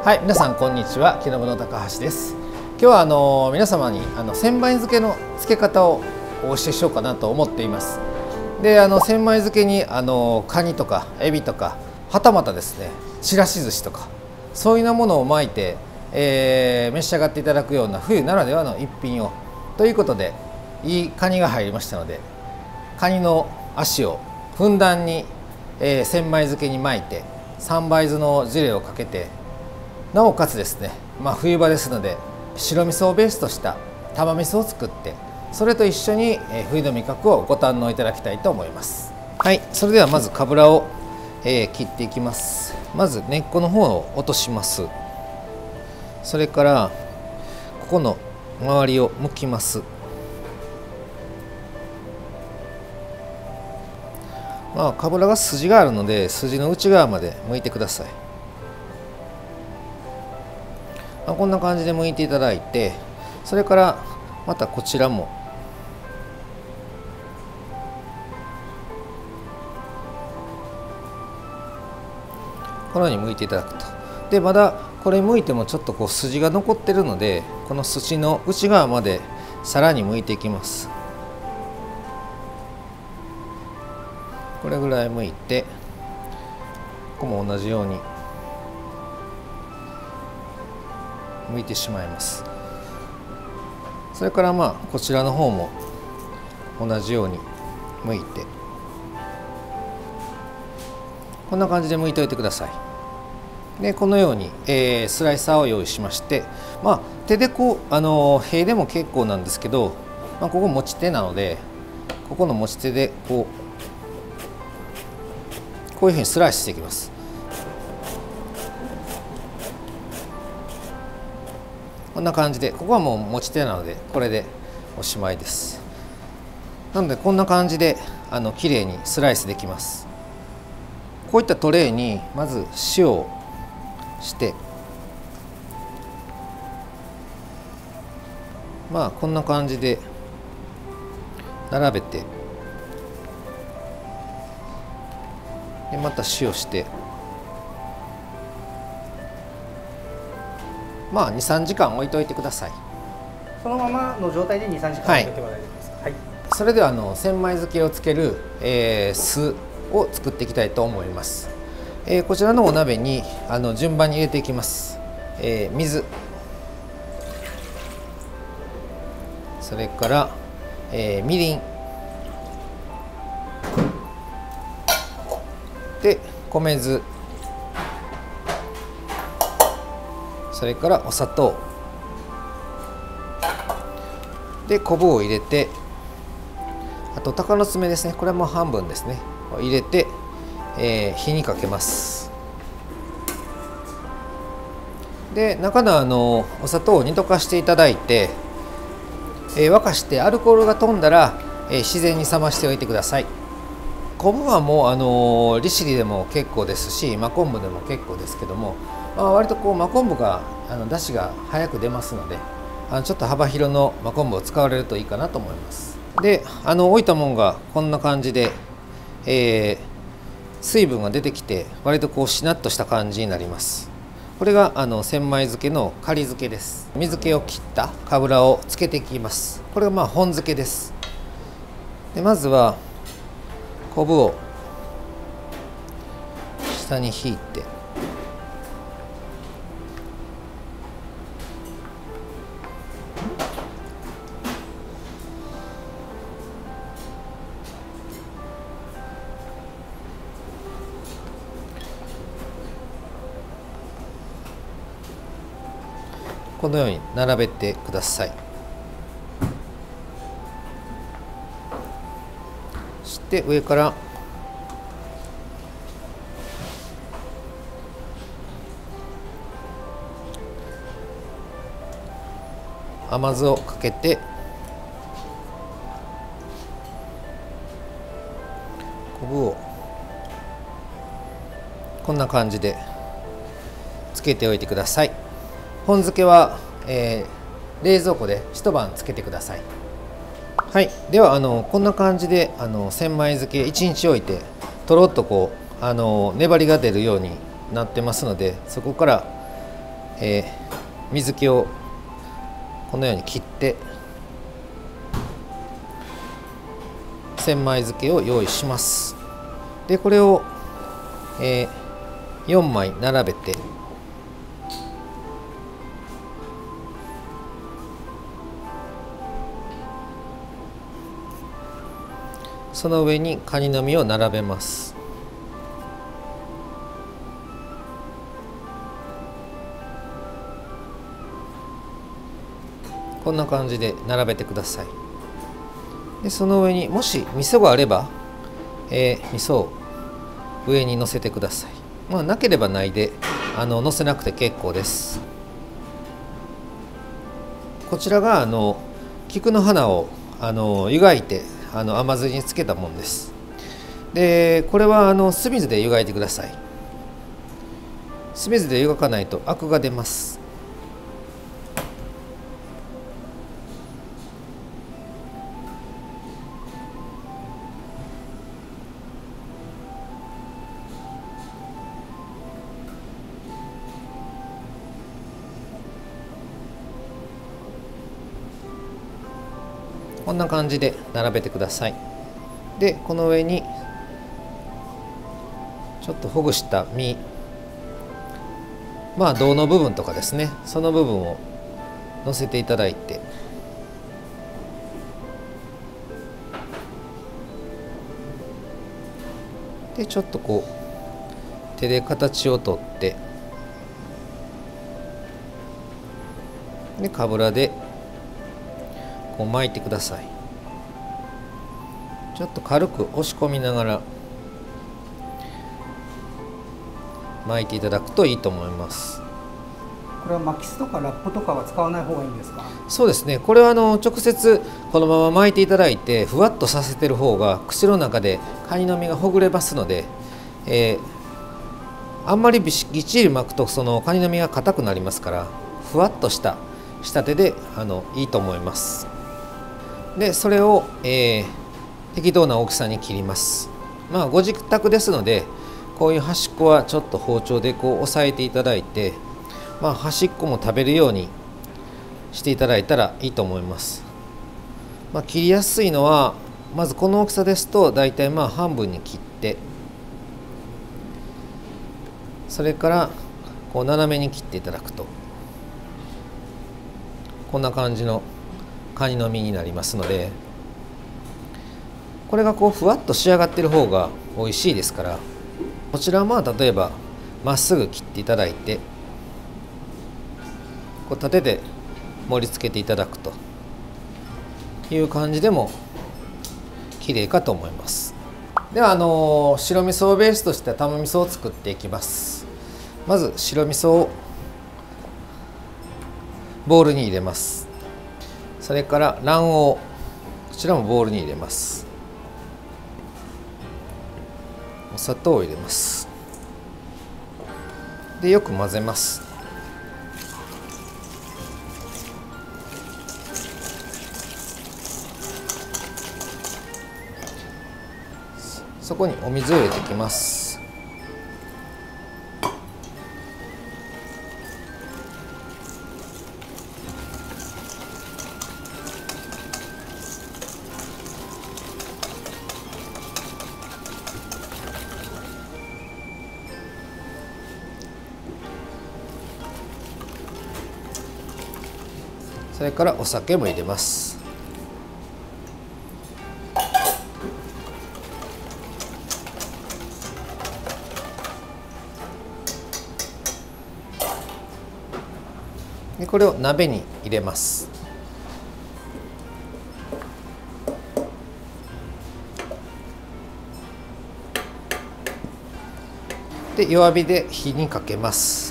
はい、皆さんこんにちは。木信の高橋です。今日は皆様に千枚漬けの漬け方をお教えしようかなと思っています。で、千枚漬けにカニとかエビとか、はたまたですね、ちらし寿司とかそういうようなものを巻いて、召し上がっていただくような冬ならではの一品をということで、いいカニが入りましたので、カニの足をふんだんに、千枚漬けに巻いて3倍酢のジュレをかけて、なおかつですね、冬場ですので白味噌をベースとした玉味噌を作って、それと一緒に冬の味覚をご堪能いただきたいと思います。はい、それではまずかぶらを、切っていきます。まず根っこの方を落とします。それからここの周りを剥きます。かぶらが筋があるので筋の内側まで剥いてください。こんな感じで剥いていただいて、それからまたこちらもこのように剥いていただくと。でまだこれ剥いてもちょっとこう筋が残ってるので、この筋の内側までさらに剥いていきます。これぐらい剥いて、ここも同じように剥いてしまいます。それからこちらの方も同じように剥いて、こんな感じで剥いておいてください。でこのように、スライサーを用意しまして、手でこう塀でも結構なんですけど、ここ持ち手なので、ここの持ち手でこういうふうにスライスしていきます。こんな感じで、ここはもう持ち手なのでこれでおしまいです。なのでこんな感じで綺麗にスライスできます。こういったトレイにまず塩をして、こんな感じで並べて、でまた塩して、2、3時間置いといてください。 そのままの状態で2、3時間置いておけば大丈夫ですか？はい。 それでは千枚漬けをつける、酢を作っていきたいと思います。こちらのお鍋に順番に入れていきます。水、それから、みりんで米酢、それからお砂糖で昆布を入れて、あと鷹の爪ですね、これはもう半分ですね入れて、火にかけます。で中のお砂糖を煮溶かしていただいて、沸かしてアルコールが飛んだら、自然に冷ましておいてください。昆布はもう利尻でも結構ですし、真昆布でも結構ですけども、割と真昆布が出汁が早く出ますので、ちょっと幅広の真昆布を使われるといいかなと思います。で置いたもんがこんな感じで、水分が出てきて割としなっとした感じになります。これが千枚漬けの仮漬けです。水気を切ったかぶらをつけていきます。これが本漬けです。でまずは昆布を下に引いて、このように並べてください。そして上から甘酢をかけて、昆布をこんな感じでつけておいてください。本漬けは、冷蔵庫で一晩つけてください。はい、ではこんな感じで千枚漬け1日置いてとろっと粘りが出るようになってますので、そこから水気をこのように切って千枚漬けを用意します。でこれを、4枚並べてその上にカニの身を並べます。こんな感じで並べてください。でその上にもし味噌があれば、味噌を上にのせてください。なければないでのせなくて結構です。こちらが菊の花を湯がいて甘酢につけたものです。でこれは酢水で湯がいてください。酢水で湯がかないとアクが出ます。こんな感じで並べてください。でこの上にちょっとほぐした身、胴の部分とかですね、その部分をのせていただいて、でちょっとこう手で形をとって、でかぶらでこう巻いてください。ちょっと軽く押し込みながら巻いていただくといいと思います。 これは巻きすとかラップとかは使わない方がいいんですか？ そうですね、これは直接このまま巻いていただいてふわっとさせてる方が口の中でカニの身がほぐれますので、あんまりぎっちり巻くとそのカニの身が硬くなりますから、ふわっとした仕立てでいいと思います。でそれを、適当な大きさに切ります。ご自宅ですのでこういう端っこはちょっと包丁でこう押さえていただいて、端っこも食べるようにしていただいたらいいと思います。切りやすいのはまずこの大きさですとだいたい半分に切って、それからこう斜めに切っていただくとこんな感じのカニの身になりますので、これがこうふわっと仕上がってる方が美味しいですから、こちらは例えばまっすぐ切っていただいてこう立てて盛り付けていただくという感じでも綺麗かと思います。では白味噌をベースとして玉味噌を作っていきます。まず白味噌をボウルに入れます。それから卵黄、こちらもボウルに入れます。お砂糖を入れます。でよく混ぜます。そこにお水を入れていきます。それからお酒も入れます。でこれを鍋に入れます。で弱火で火にかけます。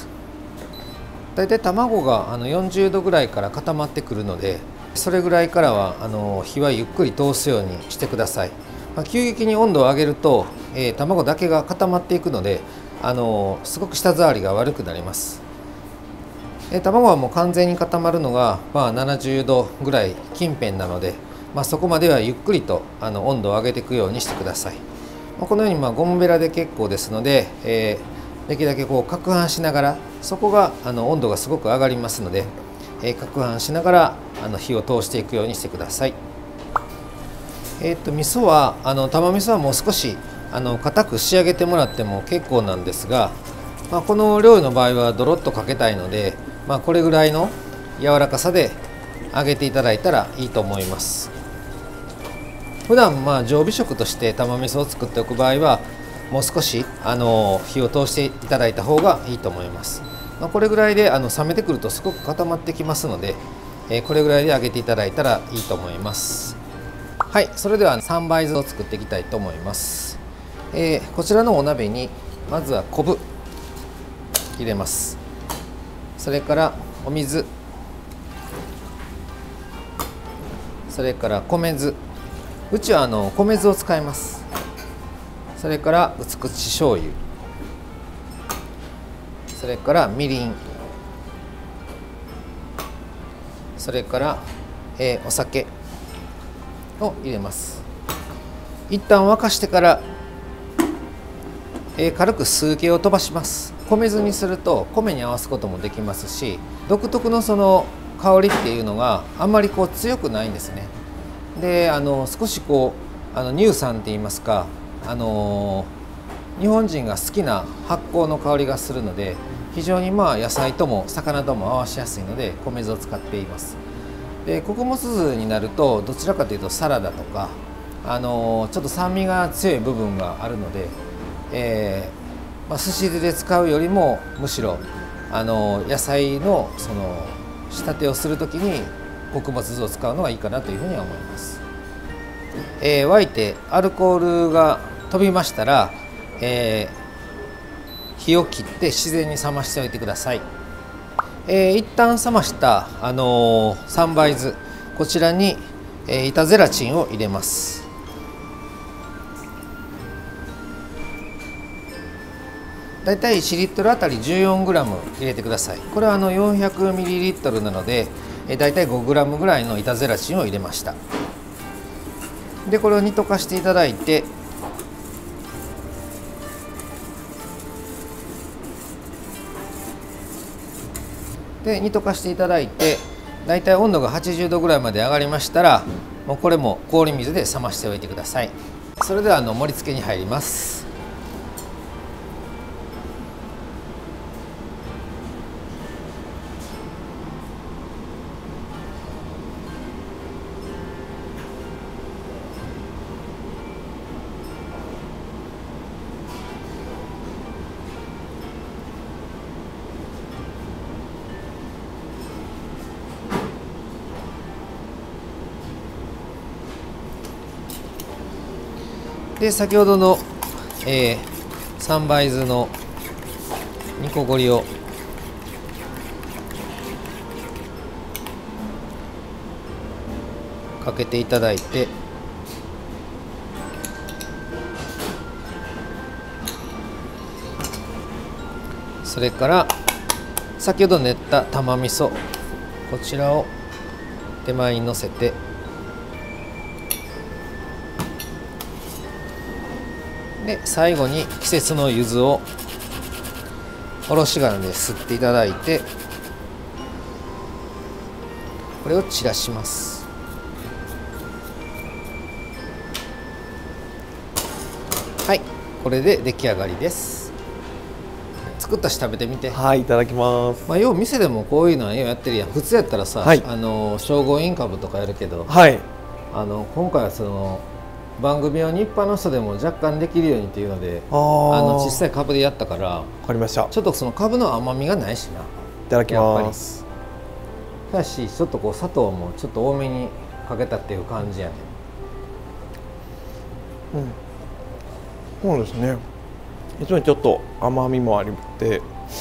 だいたい卵が40度ぐらいから固まってくるので、それぐらいからは火はゆっくり通すようにしてください。急激に温度を上げると、卵だけが固まっていくので、すごく舌触りが悪くなります。卵はもう完全に固まるのが、70度ぐらい近辺なので、そこまではゆっくりと温度を上げていくようにしてください。このようにゴムベラで結構ですので、 できるだけこう攪拌しながら、そこが温度がすごく上がりますので、攪拌しながら火を通していくようにしてください。味噌は玉味噌はもう少し硬く仕上げてもらっても結構なんですが、この料理の場合はドロッとかけたいので、これぐらいの柔らかさで揚げていただいたらいいと思います。普段常備食として玉味噌を作っておく場合はもう少し火を通していただいた方がいいと思います。これぐらいで冷めてくるとすごく固まってきますので、これぐらいで揚げていただいたらいいと思います。はい、それでは3杯酢を作っていきたいと思います。こちらのお鍋にまずは昆布入れます。それからお水、それから米酢、うちは米酢を使います。それから薄口醤油、それからみりん、それから、お酒を入れます。一旦沸かしてから、軽く数気を飛ばします。米酢にすると米に合わすこともできますし、独特のその香りっていうのがあんまりこう強くないんですね。で少しこう乳酸って言いますか、日本人が好きな発酵の香りがするので、非常に野菜とも魚とも合わしやすいので米酢を使っています。で穀物酢になるとどちらかというとサラダとかちょっと酸味が強い部分があるので、寿司酢で使うよりもむしろ野菜のその仕立てをするときに穀物酢を使うのがいいかなというふうには思います。沸いてアルコールが飛びましたら、火を切って自然に冷ましておいてください。一旦冷ました3杯酢、こちらに、板ゼラチンを入れます。だいたい1リットルあたり 14g 入れてください。これは400ml なのでだいたい 5g ぐらいの板ゼラチンを入れました。でこれを煮溶かしていただいて、煮溶かしていただいて、だいたい温度が80度ぐらいまで上がりましたら、もうこれも氷水で冷ましておいてください。それでは盛り付けに入ります。で先ほどの、3杯酢の煮こごりをかけていただいて、それから先ほど練った玉味噌、こちらを手前にのせて、で最後に季節の柚子をおろし金ですっていただいて、これを散らします。はい、これで出来上がりです。作ったし食べてみて。 はい、いただきます。 よう店でもこういうのはようやってるやん。普通やったらさ、 はい、 聖護院かぶとかやるけど、 はい、 今回はその番組用に一般の人でも若干できるようにっていうので、小さいカブでやったから、わかりました。 ちょっとそのカブの甘みがないしな。いただきます。 だし、ちょっとこう砂糖もちょっと多めにかけたっていう感じやね。 そうですね。非常にちょっと甘みもありて、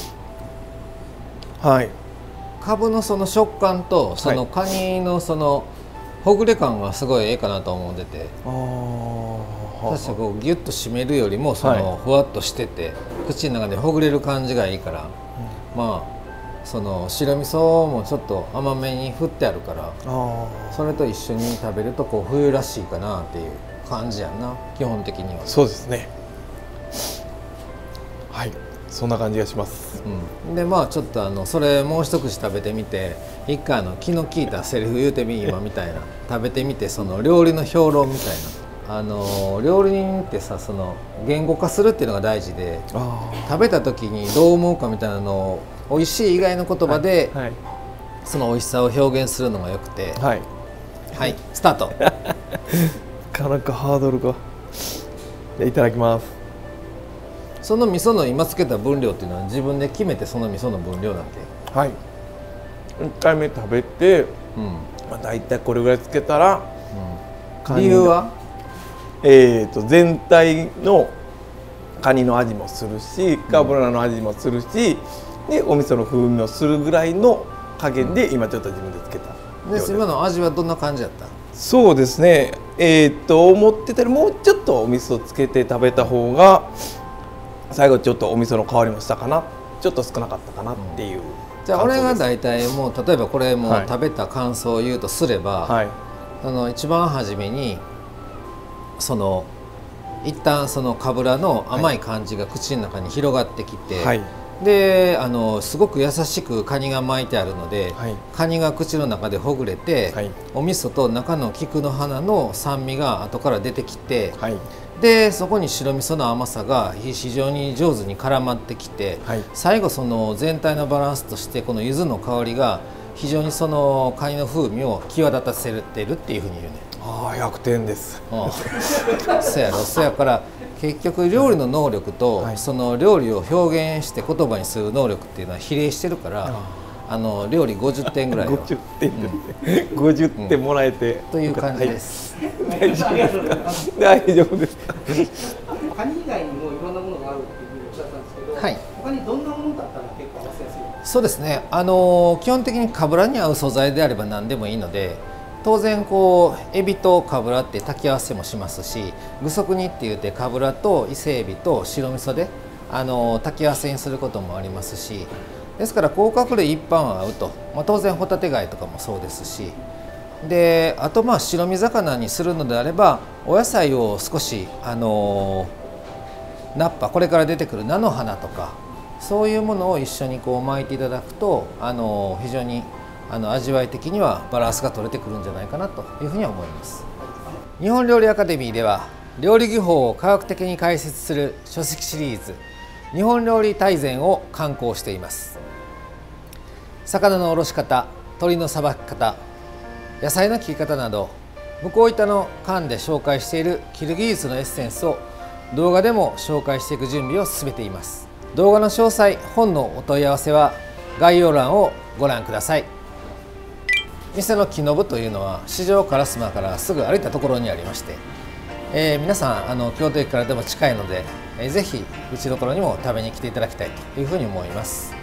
はい。 カブのその食感とそのカニのそのほぐれ感がすごいええかなと思ってて、確かこうギュッと締めるよりもそのふわっとしてて、口の中でほぐれる感じがいいから、その白味噌もちょっと甘めに振ってあるから、それと一緒に食べるとこう冬らしいかなっていう感じやんな、基本的には。 そうですね。はい、 そんな感じがします。 でまあちょっとそれもう一口食べてみて一回気の利いたセリフ言うてみ今みたいな食べてみてその料理の評論みたいな料理人ってさその言語化するっていうのが大事で食べた時にどう思うかみたいなのを美味しい以外の言葉で、はいはい、その美味しさを表現するのがよくてはい、はい、スタートなかなかハードルがいただきます。 その味噌の今つけた分量っていうのは自分で決めてその味噌の分量なんてはい1回目食べて、まあ、大体これぐらいつけたら、 理由は全体のカニの味もするし油の味もするし、でお味噌の風味をするぐらいの加減で今ちょっと自分でつけたで今の味はどんな感じだった？ そうですね思ってたよりもうちょっとお味噌つけて食べた方が最後ちょっとお味噌の香りもしたかな、ちょっと少なかったかなっていう、 じゃあ俺が大体もう例えばこれも食べた感想を言うとすれば、はい、一番初めに一旦そのかぶらの甘い感じが口の中に広がってきて、はい、ですごく優しくカニが巻いてあるので、はい、カニが口の中でほぐれて、はい、お味噌と中の菊の花の酸味が後から出てきて、はい、でそこに白味噌の甘さが非常に上手に絡まってきて、はい、最後その全体のバランスとしてこの柚子の香りが非常にそのカニの風味を際立たせてるっていうふうに言うね。 ああ100点です。 そやろ、そやから結局料理の能力と、はい、その料理を表現して言葉にする能力っていうのは比例してるから、料理50点ぐらいを 50点です、50点もらえて、 という感じです。 大丈夫ですか？大丈夫ですか？ カニ以外にもいろんなものがあるっていうふうにおっしゃったんですけど、はい、他にどんなものだったら結構合わせやすい？ そうですね、基本的にかぶらに合う素材であれば何でもいいので、当然エビとかぶらって炊き合わせもしますし、具足煮って言ってかぶらと伊勢エビと白味噌で炊き合わせにすることもありますし、ですから甲殻類一般は合うと、当然ホタテ貝とかもそうですし、であと白身魚にするのであればお野菜を少し菜っぱこれから出てくる菜の花とかそういうものを一緒に巻いていただくと非常に味わい的にはバランスが取れてくるんじゃないかなというふうには思います。日本料理アカデミーでは料理技法を科学的に解説する書籍シリーズ日本料理大全を刊行しています。魚のおろし方、鶏のさばき方、野菜の切り方など向こう板の缶で紹介している切る技術のエッセンスを動画でも紹介していく準備を進めています。動画の詳細、本のお問い合わせは概要欄をご覧ください。店の木の部というのは四条烏丸からすぐ歩いたところにありまして、皆さん京都駅からでも近いので、ぜひうちのところにも食べに来ていただきたいというふうに思います。